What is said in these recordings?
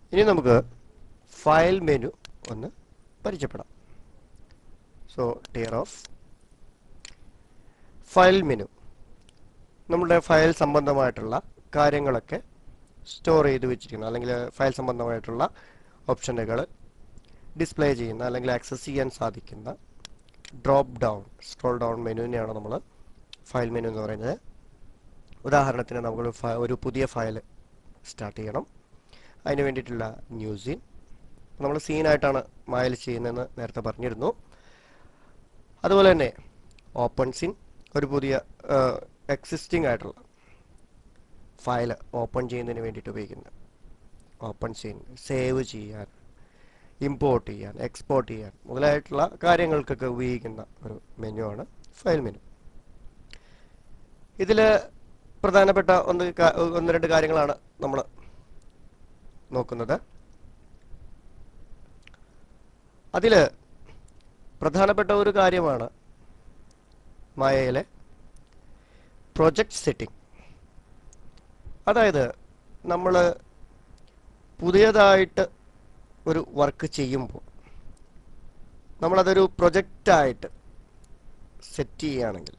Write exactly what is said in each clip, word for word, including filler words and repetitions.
ഇനി നമുക്ക് file menu ഒന്ന് പരിചയപ്പെടാം. So tear off file menu നമ്മുടെ ഫയൽ സംബന്ധമായിട്ടുള്ള കാര്യങ്ങളൊക്കെ സ്റ്റോർ ചെയ്ത് വെച്ചിരിക്കുന്നു, അല്ലെങ്കിൽ ഫയൽ സംബന്ധമായിട്ടുള്ള ഓപ്ഷനുകൾ ഡിസ്പ്ലേ ചെയ്യുന്ന അല്ലെങ്കിൽ ആക്സസ് ചെയ്യാൻ സാധിക്കുന്ന ഡ്രോപ്പ് ഡൗൺ സ്ക്രോൾ ഡൗൺ മെനുവിനെയാണ് നമ്മൾ ഫയൽ മെനു എന്ന് പറയുന്നത്. ഉദാഹരണത്തിന് നമുക്ക് ഒരു പുതിയ ഫയൽ സ്റ്റാർട്ട് ചെയ്യണം. അതിന് വേണ്ടിയിട്ടുള്ള ന്യൂ സീൻ നമ്മൾ സീനായിട്ടാണ് മായയിൽ ചെയ്യുന്നതെന്ന് നേരത്തെ പറഞ്ഞിരുന്നു. അതുപോലെ തന്നെ ഓപ്പൺ സീൻ ഒരു പുതിയ എക്സിസ്റ്റിംഗ് ആയിട്ടുള്ള ഫയൽ ഓപ്പൺ ചെയ്യുന്നതിന് വേണ്ടിയിട്ട് ഉപയോഗിക്കുന്നത് ഓപ്പൺ സീൻ, സേവ് ചെയ്യാൻ, ഇമ്പോർട്ട് ചെയ്യാൻ, എക്സ്പോർട്ട് ചെയ്യാൻ മുതലായിട്ടുള്ള കാര്യങ്ങൾക്കൊക്കെ ഉപയോഗിക്കുന്ന ഒരു മെനു ആണ് ഫയൽ മെനു. ഇതിൽ പ്രധാനപ്പെട്ട ഒന്ന് ഒന്ന് രണ്ട് കാര്യങ്ങളാണ് നമ്മൾ നോക്കുന്നത്. അതിൽ പ്രധാനപ്പെട്ട ഒരു കാര്യമാണ് മായയിലെ പ്രൊജക്റ്റ് സെറ്റിംഗ്. അതായത് നമ്മൾ പുതിയതായിട്ട് ഒരു വർക്ക് ചെയ്യുമ്പോൾ നമ്മളതൊരു പ്രൊജക്റ്റായിട്ട് സെറ്റ് ചെയ്യുകയാണെങ്കിൽ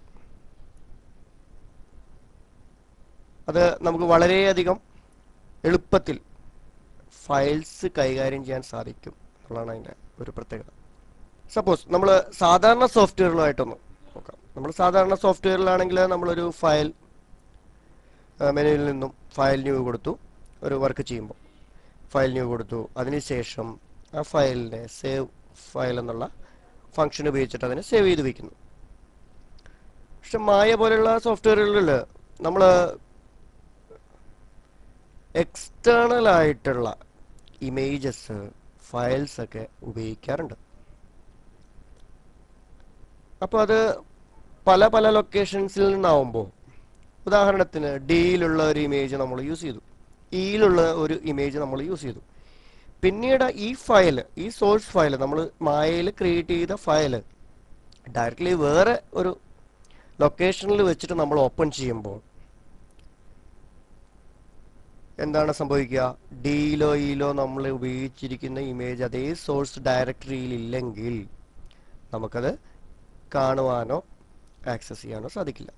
അത് നമുക്ക് വളരെയധികം എളുപ്പത്തിൽ ഫയൽസ് കൈകാര്യം ചെയ്യാൻ സാധിക്കും എന്നുള്ളതാണ് അതിൻ്റെ ഒരു പ്രത്യേകത. സപ്പോസ് നമ്മൾ സാധാരണ സോഫ്റ്റ്വെയറുകളായിട്ടൊന്ന് നോക്കാം. നമ്മൾ സാധാരണ സോഫ്റ്റ്വെയറിലാണെങ്കിൽ നമ്മളൊരു ഫയൽ മെനുവിൽ നിന്നും ഫയൽ ന്യൂ കൊടുത്തു, ഒരു വർക്ക് ചെയ്യുമ്പോൾ ഫയൽ ന്യൂ കൊടുത്തു, അതിനുശേഷം ആ ഫയലിനെ സേവ് ഫയൽ എന്നുള്ള ഫംഗ്ഷൻ ഉപയോഗിച്ചിട്ട് അതിനെ സേവ് ചെയ്ത് വയ്ക്കുന്നു. പക്ഷെ മായ പോലെയുള്ള സോഫ്റ്റ്വെയറുകളിൽ നമ്മൾ എക്സ്റ്റേണൽ ആയിട്ടുള്ള ഇമേജസ് ഫയൽസ് ഒക്കെ ഉപയോഗിക്കാറുണ്ട്. അപ്പോൾ അത് പല പല ലൊക്കേഷൻസിൽ നിന്നാവുമ്പോൾ, ഉദാഹരണത്തിന് ഡിയിലുള്ള ഒരു ഇമേജ് നമ്മൾ യൂസ് ചെയ്തു, ഇയിലുള്ള ഒരു ഇമേജ് നമ്മൾ യൂസ് ചെയ്തു. പിന്നീട് ഈ ഫയൽ, ഈ സോഴ്സ് ഫയൽ നമ്മൾ മായയിൽ ക്രിയേറ്റ് ചെയ്ത ഫയൽ ഡയറക്റ്റ്ലി വേറെ ഒരു ലൊക്കേഷനിൽ വെച്ചിട്ട് നമ്മൾ ഓപ്പൺ ചെയ്യുമ്പോൾ എന്താണ് സംഭവിക്കുക? ഡിയിലോ ഇയിലോ നമ്മൾ ഉപയോഗിച്ചിരിക്കുന്ന ഇമേജ് അതേ സോഴ്സ് ഡയറക്ടറിയിൽ ഇല്ലെങ്കിൽ നമുക്കത് കാണുവാനോ ആക്സസ് ചെയ്യാനോ സാധിക്കില്ല.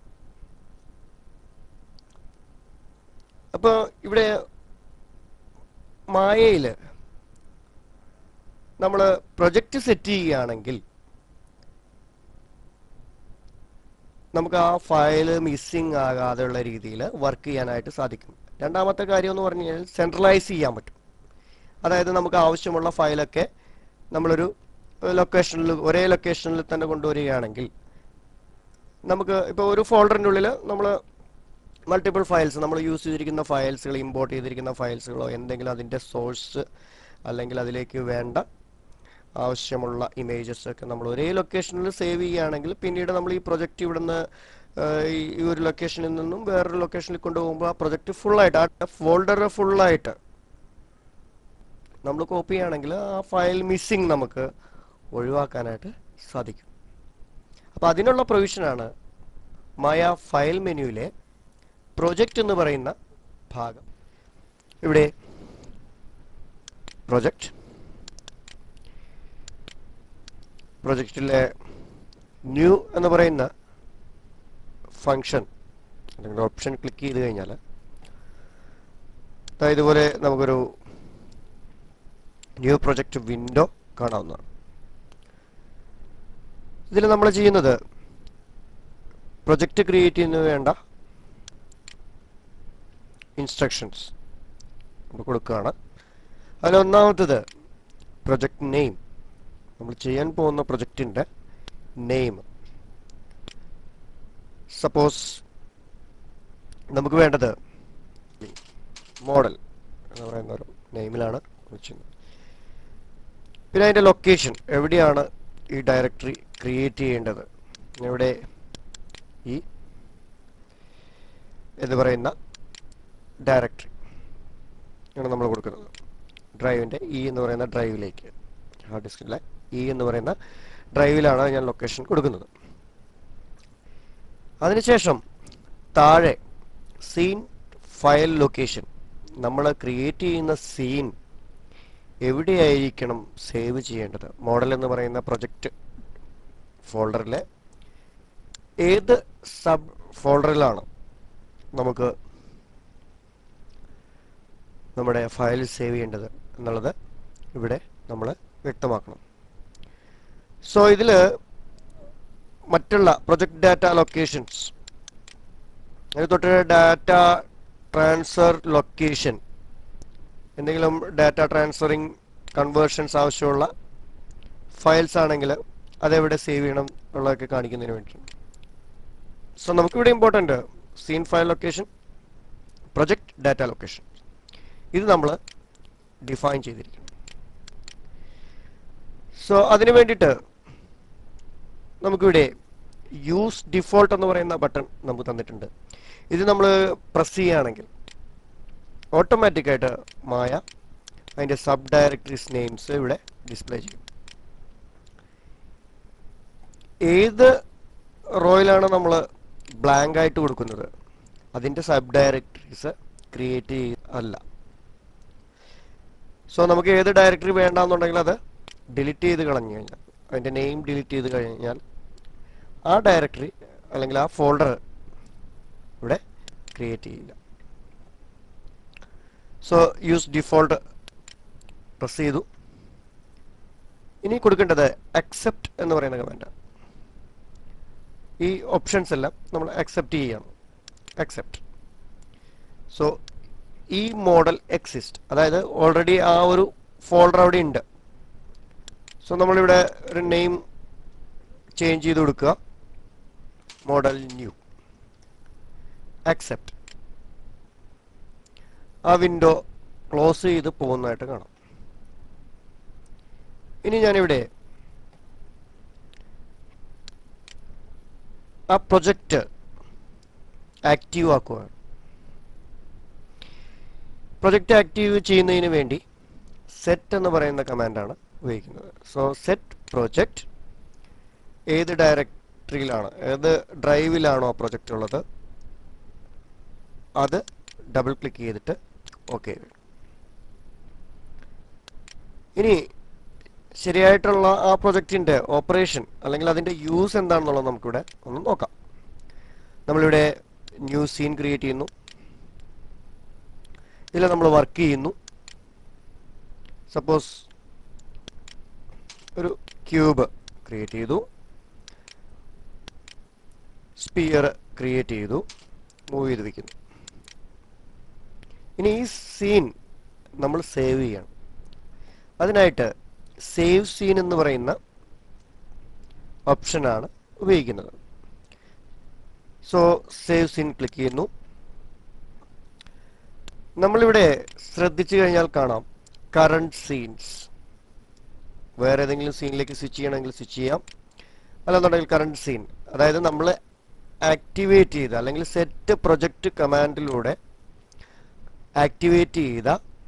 അപ്പോൾ ഇവിടെ മായയിൽ നമ്മൾ പ്രൊജക്റ്റ് സെറ്റ് ചെയ്യുകയാണെങ്കിൽ നമുക്ക് ആ ഫയൽ മിസ്സിംഗ് ആകാതെയുള്ള രീതിയിൽ വർക്ക് ചെയ്യാനായിട്ട് സാധിക്കും. രണ്ടാമത്തെ കാര്യം എന്ന് പറഞ്ഞു കഴിഞ്ഞാൽ സെൻട്രലൈസ് ചെയ്യാൻ പറ്റും. അതായത് നമുക്ക് ആവശ്യമുള്ള ഫയലൊക്കെ നമ്മളൊരു ലൊക്കേഷനിൽ ഒരേ ലൊക്കേഷനിൽ തന്നെ കൊണ്ടുവരികയാണെങ്കിൽ നമുക്ക് ഇപ്പോൾ ഒരു ഫോൾഡറിൻ്റെ ഉള്ളിൽ നമ്മൾ മൾട്ടിപ്പിൾ ഫയൽസ് നമ്മൾ യൂസ് ചെയ്തിരിക്കുന്ന ഫയൽസുകൾ, ഇമ്പോർട്ട് ചെയ്തിരിക്കുന്ന ഫയൽസുകളോ എന്തെങ്കിലും അതിൻ്റെ സോഴ്സ് അല്ലെങ്കിൽ അതിലേക്ക് വേണ്ട ആവശ്യമുള്ള ഇമേജസ് ഒക്കെ നമ്മൾ ഒരേ ലൊക്കേഷനിൽ സേവ് ചെയ്യുകയാണെങ്കിൽ പിന്നീട് നമ്മൾ ഈ പ്രൊജക്റ്റ് ഇവിടുന്ന് ഈ ഒരു ലൊക്കേഷനിൽ നിന്നും വേറൊരു ലൊക്കേഷനിൽ കൊണ്ടുപോകുമ്പോൾ ആ പ്രൊജക്റ്റ് ഫുള്ളായിട്ട്, ആ ഫോൾഡർ ഫുള്ളായിട്ട് നമ്മൾ കോപ്പി ചെയ്യുകയാണെങ്കിൽ ആ ഫയൽ മിസ്സിങ് നമുക്ക് ഒഴിവാക്കാനായിട്ട് സാധിക്കും. അപ്പോൾ അതിനുള്ള പ്രൊവിഷനാണ് മായ ഫയൽ മെനുവിലെ പ്രൊജക്റ്റ് എന്ന് പറയുന്ന ഭാഗം. ഇവിടെ പ്രൊജക്റ്റ് പ്രൊജക്റ്റിലെ ന്യൂ എന്ന് പറയുന്ന ഫംഗ്ഷൻ അല്ലെങ്കിൽ ഓപ്ഷൻ ക്ലിക്ക് ചെയ്ത് കഴിഞ്ഞാൽ ഇതുപോലെ നമുക്കൊരു ന്യൂ പ്രൊജക്റ്റ് വിൻഡോ കാണാവുന്നതാണ്. ഇതിൽ നമ്മൾ ചെയ്യുന്നത് പ്രൊജക്റ്റ് ക്രിയേറ്റ് ചെയ്യുന്നതിന് വേണ്ട ഇൻസ്ട്രക്ഷൻസ് നമ്മൾ കൊടുക്കുകയാണ്. അതിലൊന്നാമത്തത് പ്രൊജക്റ്റ് നെയിം, നമ്മൾ ചെയ്യാൻ പോകുന്ന പ്രൊജക്റ്റിൻ്റെ നെയിം. സപ്പോസ് നമുക്ക് വേണ്ടത് മോഡൽ എന്ന് പറയുന്ന ഒരു നെയിമിലാണ് ചെയ്യുന്നത്. പിന്നെ അതിൻ്റെ ലൊക്കേഷൻ, എവിടെയാണ് ഈ ഡയറക്ടറി ക്രിയേറ്റ് ചെയ്യേണ്ടത്, ഇവിടെ ഈ എന്ന് പറയുന്ന ഡയറക്ടറി ആണ് നമ്മൾ കൊടുക്കുന്നത്. ഡ്രൈവിൻ്റെ ഇ എന്ന് പറയുന്ന ഡ്രൈവിലേക്ക്, ഹാർഡ് ഡിസ്കിലെ ഇ എന്ന് പറയുന്ന ഡ്രൈവിലാണ് ഞാൻ ലൊക്കേഷൻ കൊടുക്കുന്നത്. അതിനുശേഷം താഴെ സീൻ ഫയൽ ലൊക്കേഷൻ, നമ്മൾ ക്രിയേറ്റ് ചെയ്യുന്ന സീൻ എവിടെയായിരിക്കണം സേവ് ചെയ്യേണ്ടത്? മോഡൽ എന്ന് പറയുന്ന പ്രൊജക്റ്റ് ഫോൾഡറിലെ ഏത് സബ് ഫോൾഡറിലാണ് നമുക്ക് നമ്മുടെ ഫയൽ സേവ് ചെയ്യേണ്ടത് എന്നുള്ളത് ഇവിടെ നമ്മൾ വ്യക്തമാക്കണം. സോ ഇതിൽ മറ്റുള്ള പ്രൊജക്ട് ഡാറ്റ ലൊക്കേഷൻസ്, അതിന് തൊട്ട് ഡാറ്റ ട്രാൻസ്ഫർ ലൊക്കേഷൻ, എന്തെങ്കിലും ഡാറ്റ ട്രാൻസ്ഫറിങ് കൺവേർഷൻസ് ആവശ്യമുള്ള ഫയൽസ് ആണെങ്കിൽ അതെവിടെ സേവ് ചെയ്യണം ഉള്ളതൊക്കെ കാണിക്കുന്നതിന് വേണ്ടിയിട്ടുണ്ട്. സോ നമുക്കിവിടെ important scene file location, project data location, ഇത് നമ്മൾ ഡിഫൈൻ ചെയ്തിരിക്കണം. സോ അതിനു വേണ്ടിയിട്ട് നമുക്കിവിടെ യൂസ് ഡിഫോൾട്ട് എന്ന് പറയുന്ന ബട്ടൺ നമുക്ക് തന്നിട്ടുണ്ട്. ഇത് നമ്മൾ പ്രസ് ചെയ്യുകയാണെങ്കിൽ ഓട്ടോമാറ്റിക്കായിട്ട് മായ അതിൻ്റെ സബ് ഡയറക്ടറീസ് നെയിംസ് ഇവിടെ ഡിസ്പ്ലേ ചെയ്യും. ഏത് റോയിലാണ് നമ്മൾ ബ്ലാങ്ക് ആയിട്ട് കൊടുക്കുന്നത് അതിൻ്റെ സബ് ഡയറക്ടറീസ് ക്രിയേറ്റ് അല്ല. സോ നമുക്ക് ഏത് ഡയറക്ടറി വേണ്ടാന്നുണ്ടെങ്കിൽ അത് ഡിലീറ്റ് ചെയ്ത് കളഞ്ഞു കഴിഞ്ഞാൽ, അതിൻ്റെ നെയിം ഡിലീറ്റ് ചെയ്ത് കഴിഞ്ഞാൽ ആ ഡയറക്ടറി അല്ലെങ്കിൽ ആ ഫോൾഡർ ഇവിടെ ക്രിയേറ്റ് ചെയ്യില്ല. സോ യൂസ് ഡിഫോൾട്ട് പ്രസ് ചെയ്തു. ഇനി കൊടുക്കേണ്ടത് അക്സെപ്റ്റ് എന്ന് പറയുന്ന കമാൻഡാണ്. ഈ ഓപ്ഷൻസ് എല്ലാം നമ്മൾ അക്സെപ്റ്റ് ചെയ്യണം. അക്സെപ്റ്റ്. സോ ഈ മോഡൽ എക്സിസ്റ്റ്, അതായത് ഓൾറെഡി ആ ഒരു ഫോൾഡർ അവിടെ ഉണ്ട്. സോ നമ്മളിവിടെ ഒരു നെയിം ചേഞ്ച് ചെയ്ത് കൊടുക്കുക, മോഡൽ ന്യൂ, അക്സെപ്റ്റ്. ആ വിൻഡോ ക്ലോസ് ചെയ്ത് പോകുന്നതായിട്ട് കാണാം. ഇനി ഞാനിവിടെ ആ പ്രൊജക്റ്റ് ആക്റ്റീവ് ആക്കുകയാണ്. പ്രൊജക്റ്റ് ആക്റ്റീവ് ചെയ്യുന്നതിന് വേണ്ടി സെറ്റ് എന്ന് പറയുന്ന കമാൻഡാണ് ഉപയോഗിക്കുന്നത്. സോ സെറ്റ് പ്രൊജക്റ്റ്, ഏത് ഡയറക്ടറിയിലാണ്, ഏത് ഡ്രൈവിലാണോ ആ പ്രൊജക്റ്റ് ഉള്ളത് അത് ഡബിൾ ക്ലിക്ക് ചെയ്തിട്ട് ഓക്കെ. ഇനി ശരിയായിട്ടുള്ള ആ പ്രൊജക്റ്റിൻ്റെ ഓപ്പറേഷൻ അല്ലെങ്കിൽ അതിൻ്റെ യൂസ് എന്താണെന്നുള്ളത് നമുക്കിവിടെ ഒന്ന് നോക്കാം. നമ്മളിവിടെ ന്യൂ സീൻ ക്രിയേറ്റ് ചെയ്യുന്നു. ഇതിൽ നമ്മൾ വർക്ക് ചെയ്യുന്നു. സപ്പോസ് ഒരു ക്യൂബ് ക്രിയേറ്റ് ചെയ്തു, സ്പിയർ ക്രിയേറ്റ് ചെയ്തു, മൂവ് ചെയ്ത് വയ്ക്കുന്നു. ഇനി ഈ സീൻ നമ്മൾ സേവ് ചെയ്യണം. അതിനായിട്ട് സേവ് സീൻ എന്ന് പറയുന്ന ഓപ്ഷനാണ് ഉപയോഗിക്കുന്നത്. സോ സേവ് സീൻ ക്ലിക്ക് ചെയ്യുന്നു. നമ്മളിവിടെ ശ്രദ്ധിച്ചു കഴിഞ്ഞാൽ കാണാം കറണ്ട് സീൻസ്. വേറെ ഏതെങ്കിലും സീനിലേക്ക് സ്വിച്ച് ചെയ്യണമെങ്കിൽ സ്വിച്ച് ചെയ്യാം, അല്ലെന്നുണ്ടെങ്കിൽ കറണ്ട് സീൻ, അതായത് നമ്മൾ ആക്ടിവേറ്റ് ചെയ്ത അല്ലെങ്കിൽ സെറ്റ് പ്രൊജക്റ്റ് കമാൻഡിലൂടെ ആക്ടിവേറ്റ് ചെയ്ത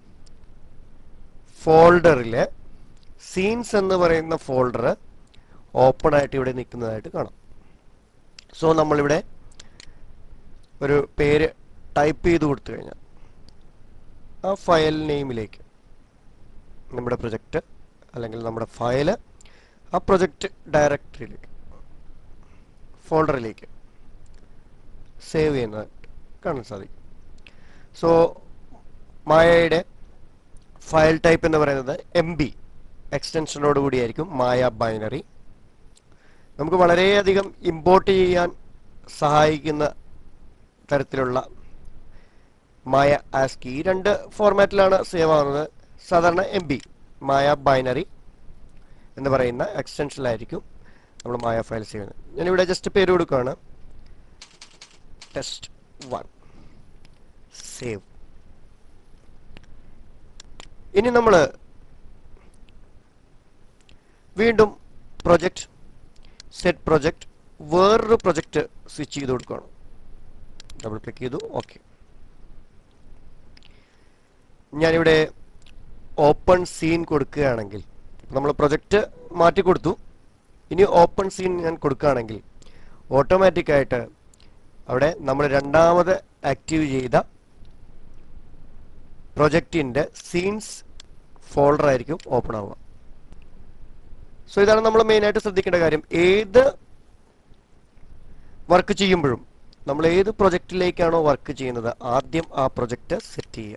ഫോൾഡറിലെ സീൻസ് എന്ന് പറയുന്ന ഫോൾഡർ ഓപ്പൺ ആയിട്ട് ഇവിടെ നിൽക്കുന്നതായിട്ട് കാണാം. സോ നമ്മളിവിടെ ഒരു പേര് ടൈപ്പ് ചെയ്ത് കൊടുത്തു കഴിഞ്ഞാൽ ആ ഫയൽ നെയിമിലേക്ക് നമ്മുടെ പ്രൊജക്റ്റ് അല്ലെങ്കിൽ നമ്മുടെ ഫയല് ആ പ്രൊജക്റ്റ് ഡയറക്ടറിയിലേക്ക് ഫോൾഡറിലേക്ക് സേവ് ചെയ്യുന്നത് കാണാൻ സാധിക്കും. സോ മായയുടെ ഫയൽ ടൈപ്പ് എന്ന് പറയുന്നത് എം ബി എക്സ്റ്റൻഷനോട് കൂടിയായിരിക്കും, മായ ബൈനറി. നമുക്ക് വളരെയധികം ഇമ്പോർട്ട് ചെയ്യാൻ സഹായിക്കുന്ന തരത്തിലുള്ള മായ ആസ്കി ഈ രണ്ട് ഫോർമാറ്റിലാണ് സേവ് ആവുന്നത്. സാധാരണ എം ബി മായ ബൈനറി എന്ന് പറയുന്ന എക്സ്റ്റൻഷനിലായിരിക്കും നമ്മൾ മായ ഫയൽ സേവ് ചെയ്യുന്നത്. ഞാനിവിടെ ജസ്റ്റ് പേര് കൊടുക്കുകയാണ്, ടെസ്റ്റ് വൺ, സേവ്. ഇനി നമ്മൾ വീണ്ടും പ്രൊജക്റ്റ് സെറ്റ് പ്രൊജക്റ്റ് വേറൊരു പ്രൊജക്റ്റ് സ്വിച്ച് ചെയ്ത് കൊടുക്കുകയാണ്. ഡബിൾ ക്ലിക്ക് ചെയ്തു, ഓക്കെ. ഞാനിവിടെ ഓപ്പൺ സീൻ കൊടുക്കുകയാണെങ്കിൽ, നമ്മൾ പ്രൊജക്റ്റ് മാറ്റി കൊടുത്തു, ഇനി ഓപ്പൺ സീൻ ഞാൻ കൊടുക്കുകയാണെങ്കിൽ ഓട്ടോമാറ്റിക്കായിട്ട് അവിടെ നമ്മൾ രണ്ടാമത് ആക്റ്റീവ് ചെയ്ത പ്രൊജക്റ്റിൻ്റെ സീൻസ് ഫോൾഡർ ആയിരിക്കും ഓപ്പൺ ആവുക. സോ ഇതാണ് നമ്മൾ മെയിനായിട്ട് ശ്രദ്ധിക്കേണ്ട കാര്യം. ഏത് വർക്ക് ചെയ്യുമ്പോഴും നമ്മൾ ഏത് പ്രൊജക്റ്റിലേക്കാണോ വർക്ക് ചെയ്യുന്നത് ആദ്യം ആ പ്രൊജക്റ്റ് സെറ്റ് ചെയ്യുക.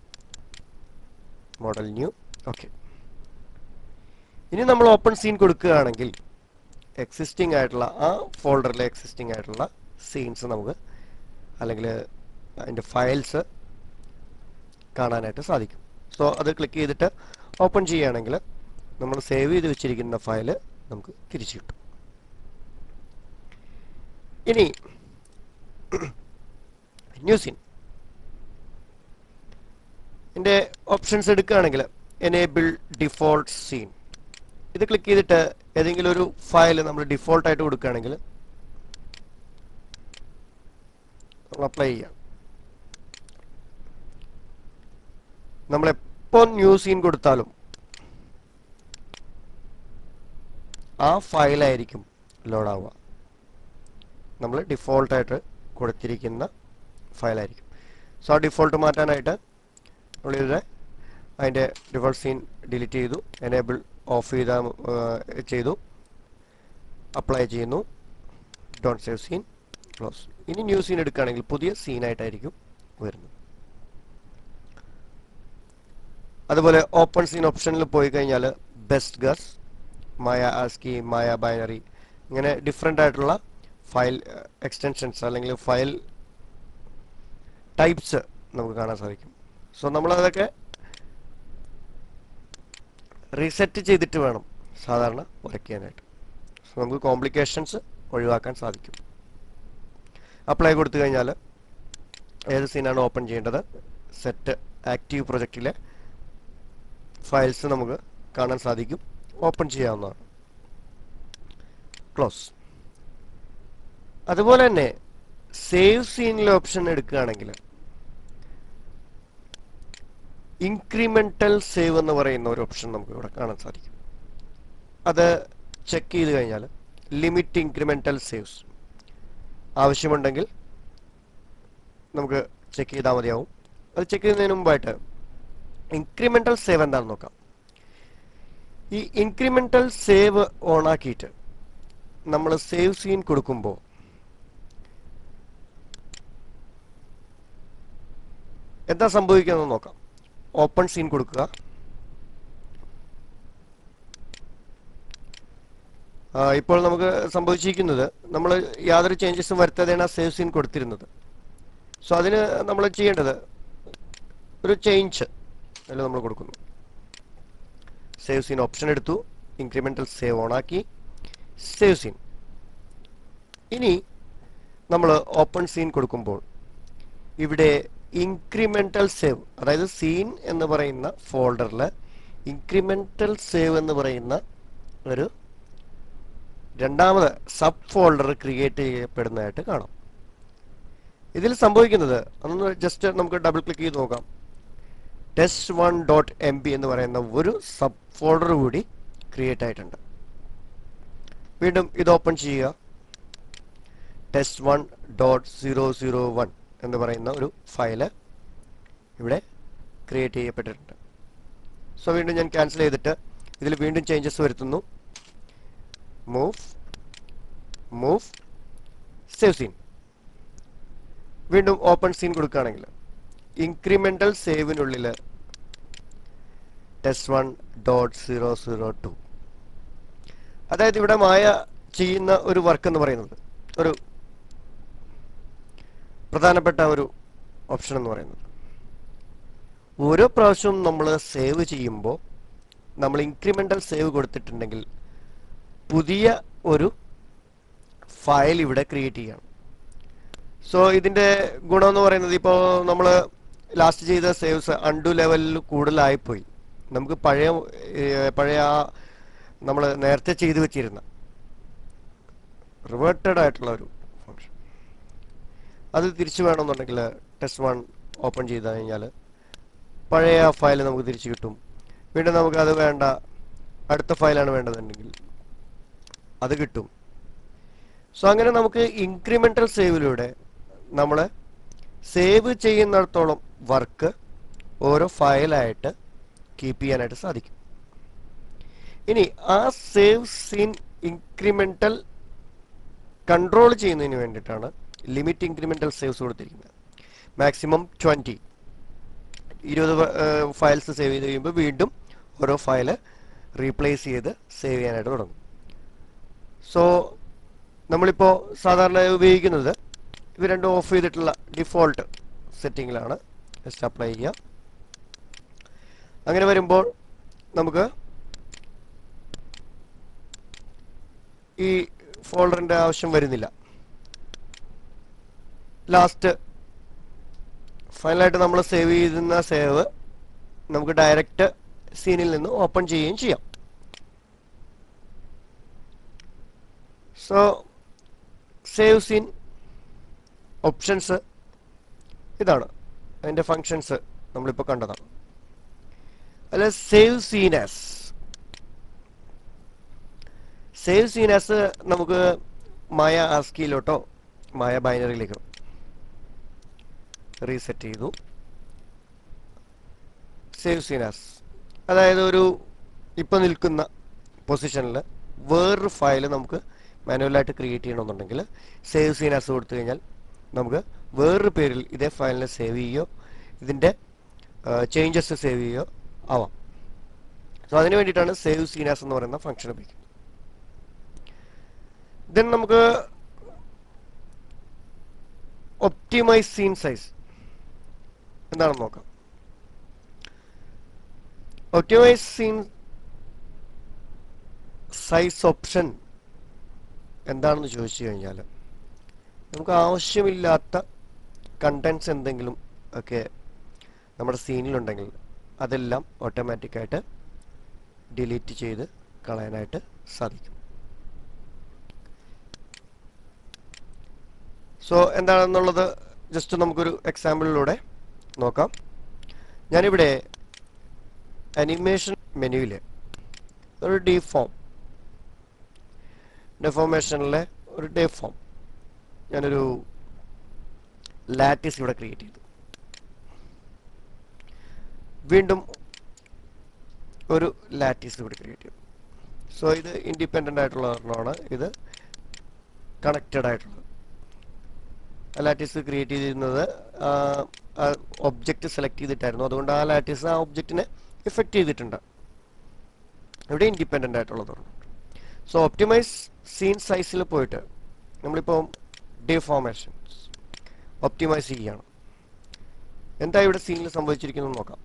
Model new. ഓക്കെ. ഇനി നമ്മൾ ഓപ്പൺ സീൻ കൊടുക്കുകയാണെങ്കിൽ എക്സിസ്റ്റിംഗ് ആയിട്ടുള്ള ആ ഫോൾഡറിലെ എക്സിസ്റ്റിംഗ് ആയിട്ടുള്ള സീൻസ് നമുക്ക് അല്ലെങ്കിൽ അതിൻ്റെ ഫയൽസ് കാണാനായിട്ട് സാധിക്കും. സോ അത് ക്ലിക്ക് ചെയ്തിട്ട് ഓപ്പൺ ചെയ്യുകയാണെങ്കിൽ നമ്മൾ സേവ് ചെയ്ത് വെച്ചിരിക്കുന്ന ഫയൽ നമുക്ക് തിരിച്ചു കിട്ടും. ഇനി ന്യൂ സീൻ ഇതിൻ്റെ ഓപ്ഷൻസ് എടുക്കുകയാണെങ്കിൽ എനേബിൾ ഡിഫോൾട്ട് സീൻ, ഇത് ക്ലിക്ക് ചെയ്തിട്ട് ഏതെങ്കിലും ഒരു ഫയൽ നമ്മൾ ഡിഫോൾട്ടായിട്ട് കൊടുക്കുകയാണെങ്കിൽ നമ്മൾ അപ്ലൈ ചെയ്യാം. നമ്മളെപ്പോൾ ന്യൂ സീൻ കൊടുത്താലും ആ ഫയലായിരിക്കും ലോഡാവുക. നമ്മൾ ഡിഫോൾട്ടായിട്ട് കൊടുത്തിരിക്കുന്ന ഫയലായിരിക്കും. സോ ആ ഡിഫോൾട്ട് മാറ്റാനായിട്ട് നമ്മളിവിടെ അതിൻ്റെ ഡിഫോൾട്ട് സീൻ ഡിലീറ്റ് ചെയ്തു, എനേബിൾ ഓഫ് ചെയ്ത ചെയ്തു, അപ്ലൈ ചെയ്യുന്നു, ഡോണ്ട് സേവ് സീൻ, ക്ലോസ്. ഇനി ന്യൂ സീൻ എടുക്കുകയാണെങ്കിൽ പുതിയ സീനായിട്ടായിരിക്കും വരുന്നത്. അതുപോലെ ഓപ്പൺ സീൻ ഓപ്ഷനിൽ പോയി കഴിഞ്ഞാൽ best guess, Maya ASCII, Maya binary, ഇങ്ങനെ ഡിഫറെൻ്റ് ആയിട്ടുള്ള ഫയൽ എക്സ്റ്റൻഷൻസ് അല്ലെങ്കിൽ ഫയൽ ടൈപ്സ് നമുക്ക് കാണാൻ സാധിക്കും. സോ നമ്മളതൊക്കെ റീസെറ്റ് ചെയ്തിട്ട് വേണം സാധാരണ വർക്ക് ചെയ്യാനായിട്ട്. സോ നമുക്ക് കോംപ്ലിക്കേഷൻസ് ഒഴിവാക്കാൻ സാധിക്കും. അപ്ലൈ കൊടുത്തു കഴിഞ്ഞാൽ ഏത് സീനാണ് ഓപ്പൺ ചെയ്യേണ്ടത് സെറ്റ് ആക്റ്റീവ് പ്രൊജക്റ്റിലെ ഫയൽസ് നമുക്ക് കാണാൻ സാധിക്കും, ഓപ്പൺ ചെയ്യാവുന്നതാണ്. ക്ലോസ്. അതുപോലെ തന്നെ സേവ് സീനിലെ ഓപ്ഷൻ എടുക്കുകയാണെങ്കിൽ ഇൻക്രിമെന്റൽ സേവ് എന്ന് പറയുന്ന ഒരു ഓപ്ഷൻ നമുക്ക് ഇവിടെ കാണാൻ സാധിക്കും. അത് ചെക്ക് ചെയ്ത് കഴിഞ്ഞാൽ ലിമിറ്റ് ഇൻക്രിമെന്റൽ സേവ്സ് ആവശ്യമുണ്ടെങ്കിൽ നമുക്ക് ചെക്ക് ചെയ്താൽ മതിയാവും. അത് ചെക്ക് ചെയ്യുന്നതിന് മുമ്പായിട്ട് ഇൻക്രിമെന്റൽ സേവ് എന്താണെന്ന് നോക്കാം. ഈ ഇൻക്രിമെന്റൽ സേവ് ഓൺ ആക്കിയിട്ട് നമ്മൾ സേവ് സീൻ കൊടുക്കുമ്പോൾ എന്താ സംഭവിക്കുന്നത് നോക്കാം. ഓപ്പൺ സീൻ കൊടുക്കുക, ഇപ്പോൾ നമുക്ക് സംഭവിച്ചിരിക്കുന്നത് നമ്മൾ യാതൊരു ചേഞ്ചസും വരുത്താതെയാണ് ആ സേവ് സീൻ കൊടുത്തിരുന്നത്. സോ അതിന് നമ്മൾ ചെയ്യേണ്ടത് ഒരു ചേഞ്ച് അതിൽ നമ്മൾ കൊടുക്കുന്നു. സേവ് സീൻ ഓപ്ഷൻ എടുത്തു, ഇൻക്രിമെന്റൽ സേവ് ഓൺ ആക്കി, സേവ് സീൻ. ഇനി നമ്മൾ ഓപ്പൺ സീൻ കൊടുക്കുമ്പോൾ ഇവിടെ ഇൻക്രിമെന്റൽ സേവ്, അതായത് സീൻ എന്ന് പറയുന്ന ഫോൾഡറിൽ ഇൻക്രിമെന്റൽ സേവ് എന്ന് പറയുന്ന ഒരു രണ്ടാമത് സബ് ഫോൾഡർ ക്രിയേറ്റ് ചെയ്യപ്പെടുന്നതായിട്ട് കാണാം. ഇതിൽ സംഭവിക്കുന്നത് അതൊന്ന് ജസ്റ്റ് നമുക്ക് ഡബിൾ ക്ലിക്ക് ചെയ്ത് നോക്കാം. Test one dot M B എന്ന് പറയുന്ന ഒരു സബ് ഫോൾഡർ കൂടി ക്രിയേറ്റ് ആയിട്ടുണ്ട്. വീണ്ടും ഇത് ഓപ്പൺ ചെയ്യുക. Test one dot zero zero one എന്ന് പറയുന്ന ഒരു ഫയല് ഇവിടെ ക്രിയേറ്റ് ചെയ്യപ്പെട്ടിട്ടുണ്ട്. സോ വീണ്ടും ഞാൻ ക്യാൻസൽ ചെയ്തിട്ട് ഇതിൽ വീണ്ടും ചേഞ്ചസ് വരുത്തുന്നു. Move move save scene. വീണ്ടും ഓപ്പൺ സീൻ കൊടുക്കുകയാണെങ്കിൽ ഇൻക്രിമെന്റൽ സേവിനുള്ളിൽ test one dot zero zero two, അതായത് ഇവിടെ മായ ചെയ്യുന്ന ഒരു വർക്ക് എന്ന് പറയുന്നത് ഒരു പ്രധാനപ്പെട്ട ഒരു ഓപ്ഷൻ എന്ന് പറയുന്നത് ഓരോ പ്രാവശ്യവും നമ്മൾ സേവ് ചെയ്യുമ്പോൾ നമ്മൾ ഇൻക്രിമെന്റൽ സേവ് കൊടുത്തിട്ടുണ്ടെങ്കിൽ പുതിയ ഒരു ഫയൽ ഇവിടെ ക്രിയേറ്റ് ചെയ്യണം. സോ ഇതിൻ്റെ ഗുണം എന്ന് പറയുന്നത് ഇപ്പോൾ നമ്മൾ ലാസ്റ്റ് ചെയ്ത സേവ്സ് അൺഡു ലെവലിൽ കൂടുതലായിപ്പോയി. നമുക്ക് പഴയ പഴയ ആ നമ്മൾ നേരത്തെ ചെയ്തു വെച്ചിരുന്ന റിവേർട്ടഡ് ആയിട്ടുള്ള ഒരു ഫംഗ്ഷൻ അത് തിരിച്ചു വേണമെന്നുണ്ടെങ്കിൽ ടെസ്റ്റ് വൺ ഓപ്പൺ ചെയ്ത് കഴിഞ്ഞാൽ പഴയ ഫയൽ നമുക്ക് തിരിച്ചു കിട്ടും. വീണ്ടും നമുക്ക് അത് വേണ്ട, അടുത്ത ഫയലാണ് വേണ്ടതെന്നുണ്ടെങ്കിൽ അത് കിട്ടും. സോ അങ്ങനെ നമുക്ക് ഇൻക്രിമെന്റൽ സേവിലൂടെ നമ്മൾ സേവ് ചെയ്യുന്നിടത്തോളം വർക്ക് ഓരോ ഫയലായിട്ട് കീപ്പ് ചെയ്യാനായിട്ട് സാധിക്കും. ഇനി ആ സേവ് സീൻ ഇൻക്രിമെന്റൽ കൺട്രോൾ ചെയ്യുന്നതിന് വേണ്ടിയിട്ടാണ് ലിമിറ്റ് ഇൻക്രിമെന്റൽ സേവ്സ് കൊടുത്തിരിക്കുന്നത്. മാക്സിമം ട്വന്റി, ഇരുപത് ഫയൽസ് സേവ് ചെയ്ത് കഴിയുമ്പോൾ വീണ്ടും ഓരോ ഫയല് റീപ്ലേസ് ചെയ്ത് സേവ് ചെയ്യാനായിട്ട് തുടങ്ങും. സോ നമ്മളിപ്പോൾ സാധാരണ ഉപയോഗിക്കുന്നത് ഇവ രണ്ടും ഓഫ് ചെയ്തിട്ടുള്ള ഡിഫോൾട്ട് സെറ്റിങ്ങിലാണ്. ജസ്റ്റ് അപ്ലൈ ചെയ്യുക. അങ്ങനെ വരുമ്പോൾ നമുക്ക് ഈ ഫോൾഡറിന്റെ ആവശ്യം വരുന്നില്ല. ലാസ്റ്റ് ഫൈനലായിട്ട് നമ്മൾ സേവ് ചെയ്യുന്ന സേവ് നമുക്ക് ഡയറക്റ്റ് സീനിൽ നിന്ന് ഓപ്പൺ ചെയ്യുകയും ചെയ്യാം. സോ സേവ് സീൻ ഓപ്ഷൻസ് ഇതാണ്. അതിൻ്റെ ഫങ്ഷൻസ് നമ്മളിപ്പോൾ കണ്ടതാണ്. അല്ല, save scene as save scene as നമുക്ക് മായ ആസ്കിയിലോട്ടോ മായ ബൈനറിയിലേക്കോ റീസെറ്റ് ചെയ്തു. സേവ് സീൻ ആസ് അതായത് ഒരു ഇപ്പം നിൽക്കുന്ന പൊസിഷനിൽ വേറൊരു ഫയൽ നമുക്ക് മാനുവലായിട്ട് ക്രിയേറ്റ് ചെയ്യണമെന്നുണ്ടെങ്കിൽ സേവ് സീൻ ആസ് കൊടുത്തു കഴിഞ്ഞാൽ നമുക്ക് വേറൊരു പേരിൽ ഇതേ ഫയലിനെ സേവ് ചെയ്യുകയോ ഇതിൻ്റെ ചേഞ്ചസ് സേവ് ചെയ്യുകയോ ആവാം. സോ അതിന് വേണ്ടിയിട്ടാണ് സേവ് സീൻ ആസ് എന്ന് പറയുന്ന ഫംഗ്ഷൻ ഉപയോഗിക്കുന്നത്. ദെൻ നമുക്ക് ഒപ്റ്റിമൈസ് സീൻ സൈസ് എന്താണെന്ന് നോക്കാം. ഒപ്റ്റിമൈസ് സീൻ സൈസ് ഓപ്ഷൻ എന്താണെന്ന് ചോദിച്ചു കഴിഞ്ഞാൽ നമുക്ക് ആവശ്യമില്ലാത്ത കണ്ടന്റ്സ് എന്തെങ്കിലും ഒക്കെ നമ്മുടെ സീനിലുണ്ടെങ്കിൽ അതെല്ലാം ഓട്ടോമാറ്റിക്കായിട്ട് ഡിലീറ്റ് ചെയ്ത് കളയാനായിട്ട് സാധിക്കും. സോ എന്താണെന്നുള്ളത് ജസ്റ്റ് നമുക്കൊരു എക്സാമ്പിളിലൂടെ നോക്കാം. ഞാനിവിടെ അനിമേഷൻ മെനുവിൽ ഒരു ഡിഫോം ഡെഫോർമേഷനിലെ ഒരു ഡിഫോം ഞാനൊരു ലാറ്റിസ് ഇവിടെ ക്രിയേറ്റ് ചെയ്തു. വീണ്ടും ഒരു ലാറ്റിസ് ഇവിടെ ക്രിയേറ്റ് ചെയ്തു. സോ ഇത് ഇൻഡിപെൻഡൻ്റ് ആയിട്ടുള്ള ഒരെണ്ണമാണ്, ഇത് കണക്റ്റഡ് ആയിട്ടുള്ളത്. ലാറ്റിസ് ക്രിയേറ്റ് ചെയ്തിരുന്നത് ഒബ്ജക്റ്റ് സെലക്ട് ചെയ്തിട്ടായിരുന്നു. അതുകൊണ്ട് ആ ലാറ്റിസ് ആ ഒബ്ജക്റ്റിനെ ഇഫക്റ്റ് ചെയ്തിട്ടുണ്ട്. ഇവിടെ ഇൻഡിപെൻഡൻ്റ് ആയിട്ടുള്ളതാണ്. സോ ഒപ്റ്റിമൈസ് സീൻ സൈസിൽ പോയിട്ട് നമ്മളിപ്പോൾ ഡിഫോർമേഷൻസ് ഒപ്റ്റിമൈസ് ചെയ്യുകയാണ്. എന്താ ഇവിടെ സീനിൽ സംഭവിച്ചിരിക്കുന്നത് നോക്കാം.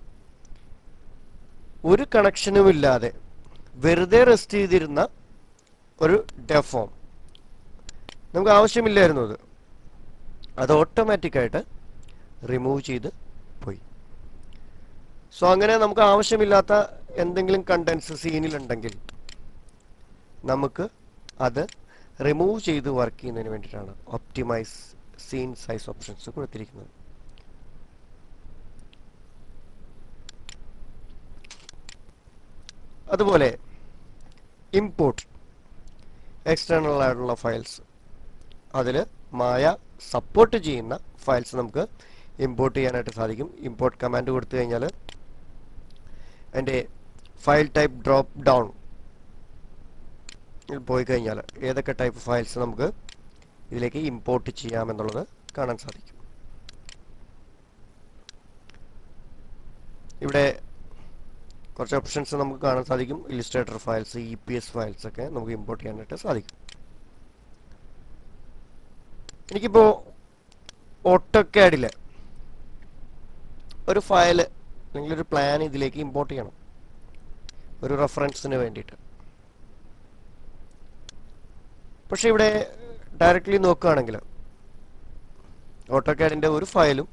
ഒരു കണക്ഷനും ഇല്ലാതെ വെറുതെ റെസ്റ്റ് ചെയ്തിരുന്ന ഒരു ഡെഫോം നമുക്ക് ആവശ്യമില്ലായിരുന്നു. അത് അത് ഓട്ടോമാറ്റിക്കായിട്ട് റിമൂവ് ചെയ്ത് പോയി. സോ അങ്ങനെ നമുക്ക് ആവശ്യമില്ലാത്ത എന്തെങ്കിലും കണ്ടന്റ്സ് സീനിലുണ്ടെങ്കിൽ നമുക്ക് അത് റിമൂവ് ചെയ്ത് വർക്ക് ചെയ്യുന്നതിന് വേണ്ടിയിട്ടാണ് ഒപ്റ്റിമൈസ് സീൻ സൈസ് ഓപ്ഷൻസ് കൊടുത്തിരിക്കുന്നത്. അതുപോലെ ഇമ്പോർട്ട് എക്സ്റ്റേണൽ ആയിട്ടുള്ള ഫയൽസ്, അതിൽ മായ സപ്പോർട്ട് ചെയ്യുന്ന ഫയൽസ് നമുക്ക് ഇമ്പോർട്ട് ചെയ്യാനായിട്ട് സാധിക്കും. ഇമ്പോർട്ട് കമാൻഡ് കൊടുത്തു കഴിഞ്ഞാൽ അതിൻ്റെ ഫയൽ ടൈപ്പ് ഡ്രോപ്പ് ഡൗൺ പോയി കഴിഞ്ഞാൽ ഏതൊക്കെ ടൈപ്പ് ഫയൽസ് നമുക്ക് ഇതിലേക്ക് ഇമ്പോർട്ട് ചെയ്യാമെന്നുള്ളത് കാണാൻ സാധിക്കും. ഇവിടെ കുറച്ച് ഓപ്ഷൻസ് നമുക്ക് കാണാൻ സാധിക്കും. Illustrator files, E P S files ഒക്കെ നമുക്ക് ഇമ്പോർട്ട് ചെയ്യാനായിട്ട് സാധിക്കും. എനിക്കിപ്പോൾ ഓട്ടോകാഡിൽ ഒരു ഫയൽ അല്ലെങ്കിൽ ഒരു പ്ലാൻ ഇതിലേക്ക് ഇമ്പോർട്ട് ചെയ്യണം ഒരു റെഫറൻസിന് വേണ്ടിയിട്ട്. പക്ഷെ ഇവിടെ ഡയറക്റ്റ്ലി നോക്കുകയാണെങ്കിൽ ഓട്ടോകാഡിൻ്റെ ഒരു ഫയലും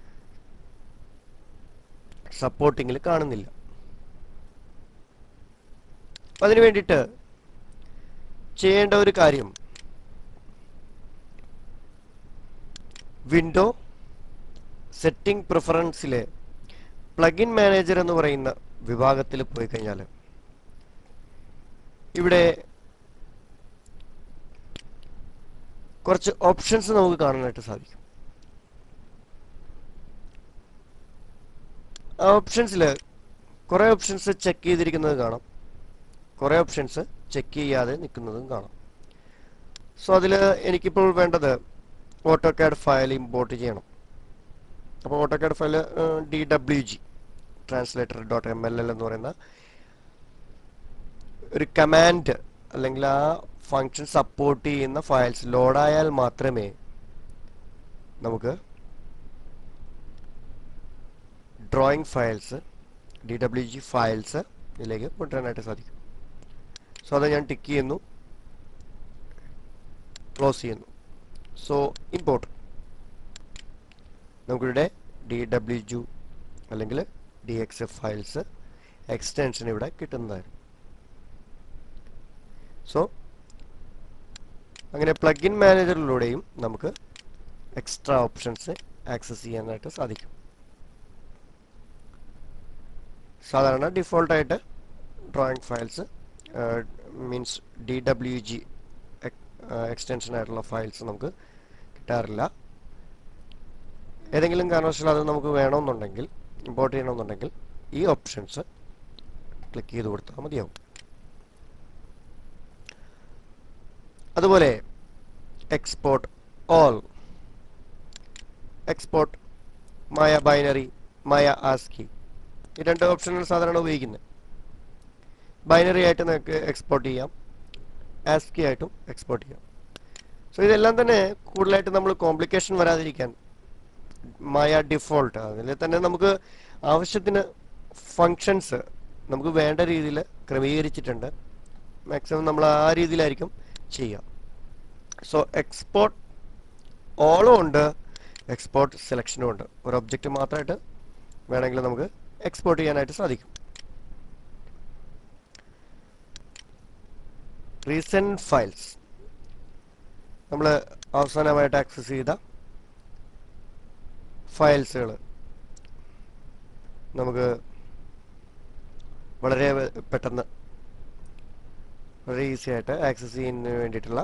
സപ്പോർട്ടിങ്ങിൽ കാണുന്നില്ല. അതിനു വേണ്ടിയിട്ട് ചെയ്യേണ്ട ഒരു കാര്യം, വിൻഡോ സെറ്റിംഗ് പ്രിഫറൻസിലെ പ്ലഗിൻ മാനേജർ എന്ന് പറയുന്ന വിഭാഗത്തിൽ പോയി കഴിഞ്ഞാൽ ഇവിടെ കുറച്ച് ഓപ്ഷൻസ് നമുക്ക് കാണാനായിട്ട് സാധിക്കും. ആ ഓപ്ഷൻസിൽ കുറേ ഓപ്ഷൻസ് ചെക്ക് ചെയ്തിരിക്കുന്നത് കാണാം, കുറേ ഓപ്ഷൻസ് ചെക്ക് ചെയ്യാതെ നിൽക്കുന്നതും കാണാം. സോ അതിൽ എനിക്കിപ്പോൾ വേണ്ടത് ഓട്ടോകാഡ് ഫയൽ ഇമ്പോർട്ട് ചെയ്യണം. അപ്പോൾ AutoCAD file D W G translator dot M L L എന്ന് പറയുന്ന ഒരു കമാൻഡ് അല്ലെങ്കിൽ ആ ഫങ്ഷൻ സപ്പോർട്ട് ചെയ്യുന്ന ഫയൽസ് ലോഡായാൽ മാത്രമേ നമുക്ക് drawing files D W G files ഇതിലേക്ക് കൊണ്ടുവരാനായിട്ട് സാധിക്കും. സോ അത് ഞാൻ ടിക്ക് ചെയ്യുന്നു, ക്ലോസ് ചെയ്യുന്നു. സോ ഇമ്പോർട്ട് നമുക്കിവിടെ ഡി ഡബ്ല്യു ജി അല്ലെങ്കിൽ D X F files extension ഇവിടെ കിട്ടുന്നതായിരുന്നു. സോ അങ്ങനെ പ്ലഗിൻ മാനേജറിലൂടെയും നമുക്ക് എക്സ്ട്രാ ഓപ്ഷൻസ് ആക്സസ് ചെയ്യാനായിട്ട് സാധിക്കും. സാധാരണ ഡിഫോൾട്ടായിട്ട് drawing files means D W G extension ആയിട്ടുള്ള ഫയൽസ് നമുക്ക് കിട്ടാറില്ല. ഏതെങ്കിലും കാരണവശാൽ അത് നമുക്ക് വേണമെന്നുണ്ടെങ്കിൽ, ഇമ്പോർട്ട് ചെയ്യണമെന്നുണ്ടെങ്കിൽ ഈ ഓപ്ഷൻസ് ക്ലിക്ക് ചെയ്ത് കൊടുത്താൽ മതിയാവും. അതുപോലെ export all, export Maya binary, Maya ASCII, ഈ രണ്ട് ഓപ്ഷനുകൾ സാധാരണ ഉപയോഗിക്കുന്നത്. ബൈനറി ആയിട്ട് നമുക്ക് എക്സ്പോർട്ട് ചെയ്യാം, ആസ്കി ആയിട്ടും എക്സ്പോർട്ട് ചെയ്യാം. സോ ഇതെല്ലാം തന്നെ കൂടുതലായിട്ട് നമ്മൾ കോംപ്ലിക്കേഷൻ വരാതിരിക്കാൻ മായ ഡിഫോൾട്ട് അതിൽ തന്നെ നമുക്ക് ആവശ്യത്തിന് ഫങ്ഷൻസ് നമുക്ക് വേണ്ട രീതിയിൽ ക്രമീകരിച്ചിട്ടുണ്ട്. മാക്സിമം നമ്മൾ ആ രീതിയിലായിരിക്കും ചെയ്യുക. സോ എക്സ്പോർട്ട് ഓളും ഉണ്ട്, എക്സ്പോർട്ട് സെലക്ഷനും ഉണ്ട്. ഒരു ഒബ്ജക്റ്റ് മാത്രമായിട്ട് വേണമെങ്കിൽ നമുക്ക് എക്സ്പോർട്ട് ചെയ്യാനായിട്ട് സാധിക്കും. റീസെന്റ് ഫയൽസ് നമ്മൾ അവസാനമായിട്ട് ആക്സസ് ചെയ്ത ഫയൽസുകൾ നമുക്ക് വളരെ പെട്ടെന്ന് വളരെ ഈസി ആയിട്ട് ആക്സസ് ചെയ്യുന്നതിന് വേണ്ടിയിട്ടുള്ള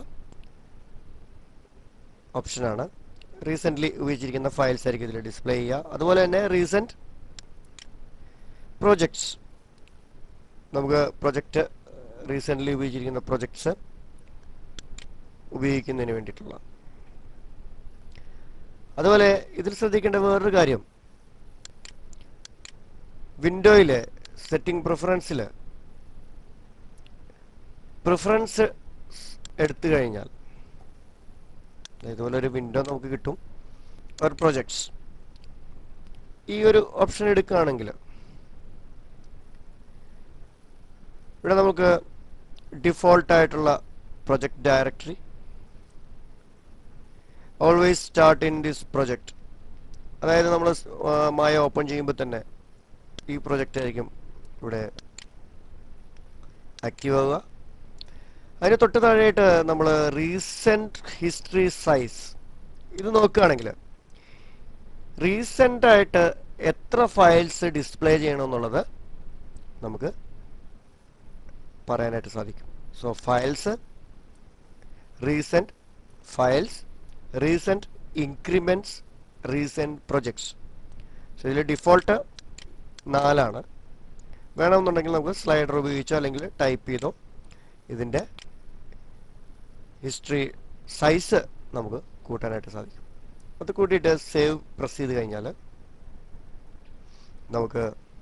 ഓപ്ഷനാണ്. റീസെൻ്റ്ലി ഉപയോഗിച്ചിരിക്കുന്ന ഫയൽസ് ആയിരിക്കും ഇതിൽ ഡിസ്പ്ലേ ചെയ്യുക. അതുപോലെ തന്നെ റീസെൻറ്റ് പ്രോജക്ട്സ്, നമുക്ക് പ്രൊജക്റ്റ് റീസെൻ്റ്ലി ഉപയോഗിച്ചിരിക്കുന്ന പ്രൊജക്ട്സ് ഉപയോഗിക്കുന്നതിന് വേണ്ടിയിട്ടുള്ള. അതുപോലെ ഇതിൽ ശ്രദ്ധിക്കേണ്ട വേറൊരു കാര്യം, വിൻഡോയിലെ സെറ്റിംഗ് പ്രിഫറൻസിൽ പ്രിഫറൻസ് എടുത്തു കഴിഞ്ഞാൽ ഇതുപോലെ ഒരു വിൻഡോ നമുക്ക് കിട്ടും, ഒരു പ്രൊജക്ട്സ്. ഈ ഒരു ഓപ്ഷൻ എടുക്കുകയാണെങ്കിൽ ഇവിടെ നമുക്ക് ഡിഫോൾട്ടായിട്ടുള്ള project directory, always start in this project, അതായത് നമ്മൾ മായ ഓപ്പൺ ചെയ്യുമ്പോൾ തന്നെ ഈ പ്രൊജക്റ്റ് ആയിരിക്കും ഇവിടെ ആക്റ്റീവ് ആവുക. അതിന് തൊട്ട് താഴെയായിട്ട് നമ്മൾ റീസെന്റ് ഹിസ്റ്ററി സൈസ് ഇത് നോക്കുകയാണെങ്കിൽ റീസെന്റ് ആയിട്ട് എത്ര ഫയൽസ് ഡിസ്പ്ലേ ചെയ്യണമെന്നുള്ളത് നമുക്ക് പറയാനായിട്ട് സാധിക്കും. So files, recent files, recent increments, recent projects. So ഇതിൽ ഡിഫോൾട്ട് നാലാണ്. വേണമെന്നുണ്ടെങ്കിൽ നമുക്ക് സ്ലൈഡർ ഉപയോഗിച്ചോ അല്ലെങ്കിൽ ടൈപ്പ് ചെയ്തോ ഇതിൻ്റെ ഹിസ്റ്ററി സൈസ് നമുക്ക് കൂട്ടാനായിട്ട് സാധിക്കും. അത് കൂട്ടിയിട്ട് സേവ് പ്രസ് ചെയ്ത് കഴിഞ്ഞാൽ നമുക്ക്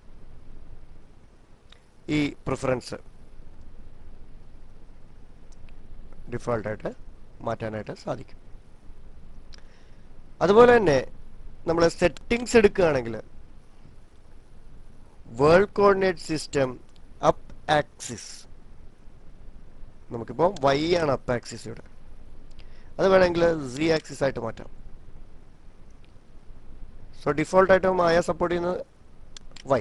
ഈ പ്രിഫറൻസ് ഡിഫോൾട്ടായിട്ട് മാറ്റാനായിട്ട് സാധിക്കും. അതുപോലെ തന്നെ നമ്മൾ സെറ്റിംഗ്സ് എടുക്കുകയാണെങ്കിൽ world coordinate system up axis, നമുക്കിപ്പോൾ വൈ ആണ് അപ്പ് ആക്സിസ് ഇവിടെ, അത് വേണമെങ്കിൽ സി ആക്സിസ് ആയിട്ട് മാറ്റാം. സോ ഡിഫോൾട്ടായിട്ട് മായ സപ്പോർട്ട് ചെയ്യുന്നത് വൈ.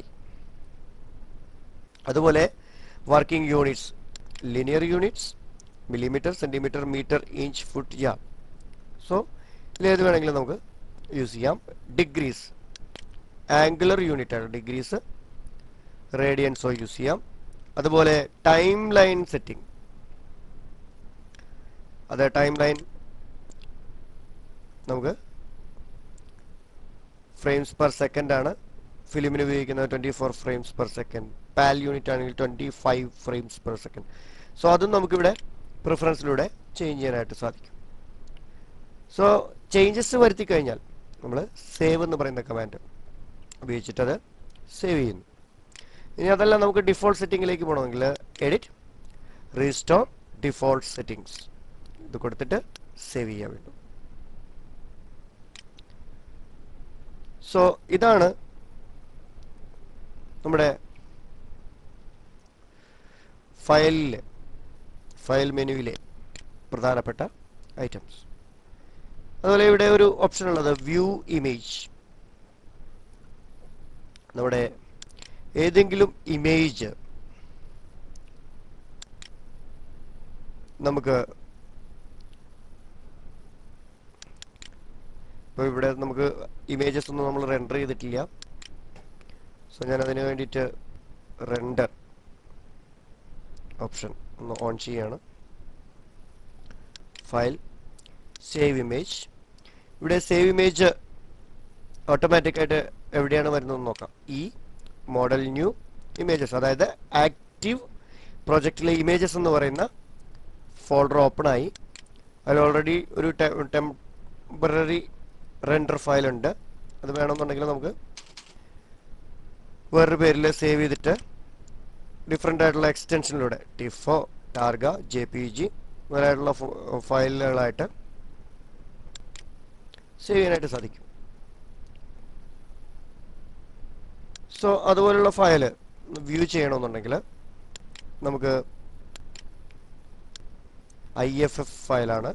അതുപോലെ working units, linear units, millimetre, centimetre, metre, inch, foot, yard. So ഇതിലേത് വേണമെങ്കിലും നമുക്ക് യൂസ് ചെയ്യാം. ഡിഗ്രീസ് ആംഗുലർ യൂണിറ്റ് ആണ് ഡിഗ്രീസ്, റേഡിയൻസോ യൂസ് ചെയ്യാം. അതുപോലെ ടൈം ലൈൻ സെറ്റിംഗ്, അത് ടൈം ലൈൻ നമുക്ക് ഫ്രെയിംസ് പെർ സെക്കൻഡ് ആണ്, ഫിലിമിന് ഉപയോഗിക്കുന്നത് twenty four frames per second, PAL unit ആണെങ്കിൽ twenty five frames per second. So അതും നമുക്കിവിടെ പ്രിഫറൻസിലൂടെ ചേഞ്ച് ചെയ്യാനായിട്ട് സാധിക്കും. സോ ചേഞ്ചസ് വരുത്തി കഴിഞ്ഞാൽ നമ്മൾ സേവ് എന്ന് പറയുന്ന കമാൻഡ് ഉപയോഗിച്ചിട്ട് അത് സേവ് ചെയ്യുന്നു. ഇനി അതല്ല നമുക്ക് ഡിഫോൾട്ട് സെറ്റിംഗിലേക്ക് പോകണമെങ്കിൽ എഡിറ്റ് റീസ്റ്റോർ ഡിഫോൾട്ട് സെറ്റിംഗ്സ് ഇത് കൊടുത്തിട്ട് സേവ് ചെയ്യാൻ വേണ്ടും. സോ ഇതാണ് നമ്മുടെ ഫയലിലെ ഫയൽ മെനുവിലെ പ്രധാനപ്പെട്ട ഐറ്റംസ്. അതുപോലെ ഇവിടെ ഒരു ഓപ്ഷൻ ഉള്ളത് വ്യൂ ഇമേജ്. നമ്മുടെ ഏതെങ്കിലും ഇമേജ് നമുക്ക് ഇപ്പോൾ ഇവിടെ നമുക്ക് ഇമേജസ് ഒന്നും നമ്മൾ റെൻഡർ ചെയ്തിട്ടില്ല. സോ ഞാൻ അതിന് വേണ്ടിയിട്ട് റെൻഡർ ഓപ്ഷൻ ഒന്ന് ഓൺ ചെയ്യാണ്. File save image. ഇവിടെ സേവ് ഇമേജ് ഓട്ടോമാറ്റിക്കായിട്ട് എവിടെയാണ് വരുന്നതെന്ന് നോക്കാം. ഈ മോഡൽ ന്യൂ ഇമേജസ്, അതായത് ആക്റ്റീവ് പ്രൊജക്റ്റിലെ ഇമേജസ് എന്ന് പറയുന്ന ഫോൾഡർ ഓപ്പൺ ആയി. അതിൽ ഓൾറെഡി ഒരു ടെമ്പററി റെൻഡർ ഫയൽ ഉണ്ട്. അത് വേണമെന്നുണ്ടെങ്കിൽ നമുക്ക് വേറൊരു പേരിൽ സേവ് ചെയ്തിട്ട് ഡിഫറെൻ്റ് ആയിട്ടുള്ള എക്സ്റ്റൻഷനിലൂടെ ടിഫോ, ടാർഗ, ജെ പി ജി മുതലായിട്ടുള്ള ഫയലുകളായിട്ട് സേവ് ചെയ്യാനായിട്ട് സാധിക്കും. സോ അതുപോലുള്ള ഫയൽ വ്യൂ ചെയ്യണമെന്നുണ്ടെങ്കിൽ നമുക്ക് ഐ എഫ് എഫ് ഫയലാണ്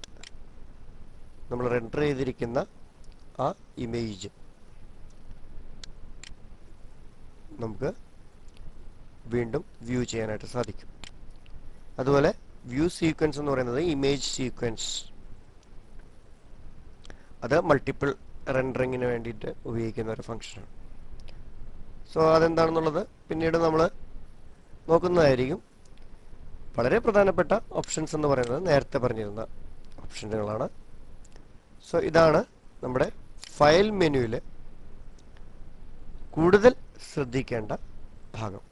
നമ്മൾ റെൻഡർ ചെയ്തിരിക്കുന്ന ആ ഇമേജ് നമുക്ക് വീണ്ടും വ്യൂ ചെയ്യാനായിട്ട് സാധിക്കും. അതുപോലെ വ്യൂ സീക്വൻസ് എന്ന് പറയുന്നത് ഇമേജ് സീക്വൻസ്, അത് മൾട്ടിപ്പിൾ റെൻഡറിങ്ങിന് വേണ്ടിയിട്ട് ഉപയോഗിക്കുന്ന ഒരു ഫംഗ്ഷനാണ്. സോ അതെന്താണെന്നുള്ളത് പിന്നീട് നമ്മൾ നോക്കുന്നതായിരിക്കും. വളരെ പ്രധാനപ്പെട്ട ഓപ്ഷൻസ് എന്ന് പറയുന്നത് നേരത്തെ പറഞ്ഞിരുന്ന ഓപ്ഷനുകളാണ്. സോ ഇതാണ് നമ്മുടെ ഫയൽ മെനുവിൽ കൂടുതൽ ശ്രദ്ധിക്കേണ്ട ഭാഗം.